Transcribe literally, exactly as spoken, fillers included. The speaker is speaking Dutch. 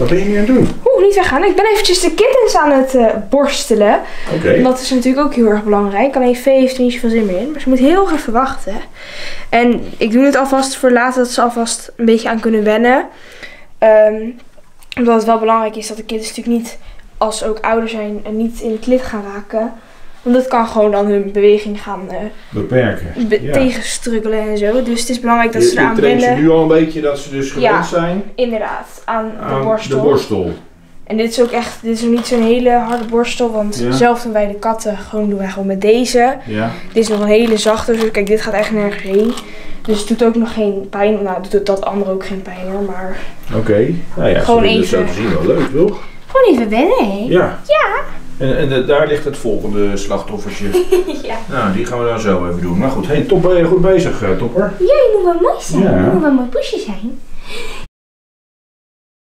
Wat ben je nu aan het doen? Oeh, niet weggaan. Ik ben eventjes de kittens aan het uh, borstelen. Oké. Okay. Dat is natuurlijk ook heel erg belangrijk. Alleen Vee heeft er niet zoveel zin meer in. Maar ze moet heel erg even wachten. En ik doe het alvast voor later dat ze alvast een beetje aan kunnen wennen. Um, omdat het wel belangrijk is dat de kittens natuurlijk niet, als ze ook ouder zijn, en niet in het lid gaan raken. Want dat kan gewoon dan hun beweging gaan uh, beperken. Be ja. tegenstruggelen en zo. Dus het is belangrijk dat je, ze eraan wennen. Je traint ze nu al een beetje dat ze dus gewend ja, zijn. Inderdaad, aan, aan de, borstel. de borstel. En dit is ook echt, dit is ook niet zo'n hele harde borstel. Want ja. zelf doen wij de katten, gewoon doen wij gewoon met deze. Ja. Dit is nog een hele zachte. Dus kijk, dit gaat echt nergens heen. Dus het doet ook nog geen pijn. Nou, doet dat andere ook geen pijn hoor, maar... Oké. Okay. Nou ja, gewoon even... Dus zo te zien wel leuk, toch? Gewoon even wennen, hè? Ja. Ja. En, en de, daar ligt het volgende slachtoffertje. Ja. Nou, die gaan we dan zo even doen. Maar goed, hey, top, ben je goed bezig, uh, Topper? Ja, je moet wel mooi zijn. Ja. Je moet wel mooi poesje zijn.